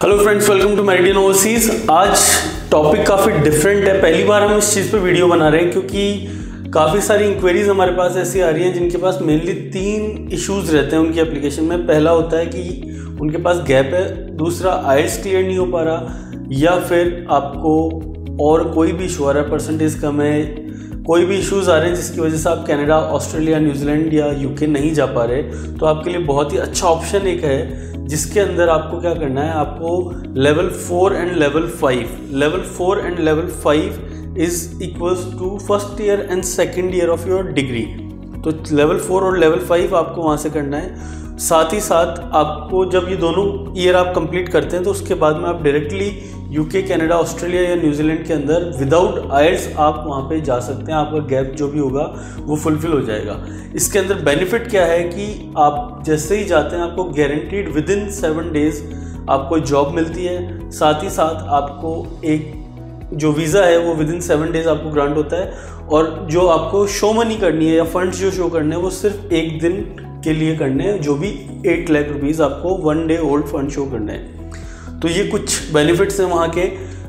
Hello friends, welcome to Meridian Overseas. आज topic काफ़ी different है। पहली बार हम इस चीज़ पे वीडियो बना रहे हैं क्योंकि काफ़ी सारी इंक्वायरीज हमारे पास ऐसी आ रही हैं जिनके पास मेनली 3 इश्यूज़ रहते हैं उनकी एप्लीकेशन में। पहला होता है कि उनके पास गैप है, दूसरा आइल्स क्लियर नहीं हो पा रहा, या फिर आपको और कोई भी इशू आ रहा है, परसेंटेज कम है, कोई भी इश्यूज़ आ रहे हैं जिसकी वजह से आप कनाडा, ऑस्ट्रेलिया, न्यूजीलैंड या यूके नहीं जा पा रहे। तो आपके लिए बहुत ही अच्छा ऑप्शन एक है जिसके अंदर आपको क्या करना है, आपको level 4 and level 5, level 4 and level 5 is equals to first year and second year of your degree. तो लेवल 4 और लेवल 5 आपको वहाँ से करना है। साथ ही साथ आपको जब ये दोनों ईयर आप कंप्लीट करते हैं तो उसके बाद में आप डायरेक्टली यूके, कनाडा, ऑस्ट्रेलिया या न्यूजीलैंड के अंदर विदाउट आइल्स आप वहाँ पे जा सकते हैं। आपका गैप जो भी होगा वो फुलफिल हो जाएगा। इसके अंदर बेनिफिट क्या है कि आप जैसे ही जाते हैं आपको गारंटीड विदिन 7 डेज आपको जॉब मिलती है। साथ ही साथ आपको एक जो वीज़ा है वो विदिन 7 डेज आपको ग्रांट होता है, और जो आपको शो मनी करनी है या फंड्स जो शो करने हैं वो सिर्फ 1 दिन के लिए करने हैं, जो भी 8 लाख रुपीज़ आपको 1 डे ओल्ड फंड शो करने हैं। तो ये कुछ बेनिफिट्स हैं वहाँ के।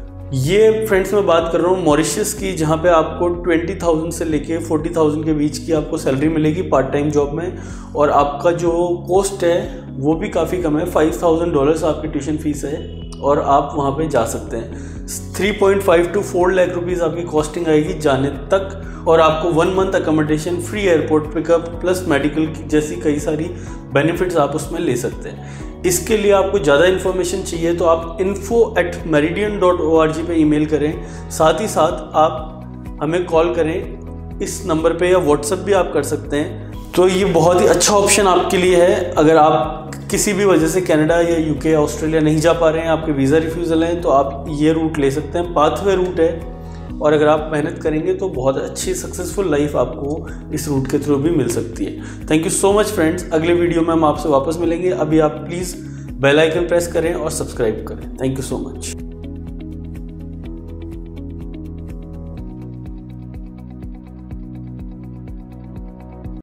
ये फ्रेंड्स मैं बात कर रहा हूँ मॉरिशस की, जहाँ पे आपको 20,000 से लेके 40,000 के बीच की आपको सैलरी मिलेगी पार्ट टाइम जॉब में, और आपका जो कॉस्ट है वो भी काफ़ी कम है। $5,000 आपकी ट्यूशन फीस है और आप वहाँ पे जा सकते हैं। 3.5 to 4 लाख रुपीज़ आपकी कॉस्टिंग आएगी जाने तक, और आपको 1 month accommodation, free airport pickup plus medical जैसी कई सारी बेनिफिट्स आप उसमें ले सकते हैं। इसके लिए आपको ज़्यादा इन्फॉर्मेशन चाहिए तो आप info@meridian.org पे ईमेल करें। साथ ही साथ आप हमें कॉल करें इस नंबर पे, या व्हाट्सएप भी आप कर सकते हैं। तो ये बहुत ही अच्छा ऑप्शन आपके लिए है। अगर आप किसी भी वजह से कनाडा या यूके या ऑस्ट्रेलिया नहीं जा पा रहे हैं, आपके वीज़ा रिफ्यूज़ल हैं, तो आप ये रूट ले सकते हैं। पाथवे रूट है, और अगर आप मेहनत करेंगे तो बहुत अच्छी सक्सेसफुल लाइफ आपको इस रूट के थ्रू भी मिल सकती है। Thank you so much friends. अगले वीडियो में हम आपसे वापस मिलेंगे। अभी आप प्लीज़ बेल आइकन प्रेस करें और सब्सक्राइब करें। Thank you so much.